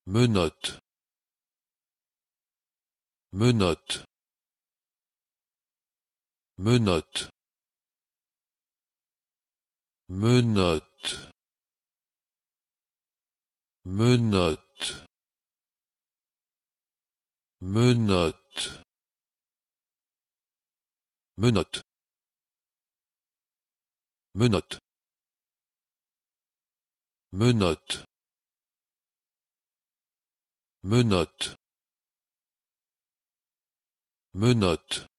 menottes, menottes, menottes, menottes, menottes, menottes, menottes, menottes, menottes, menottes, menottes,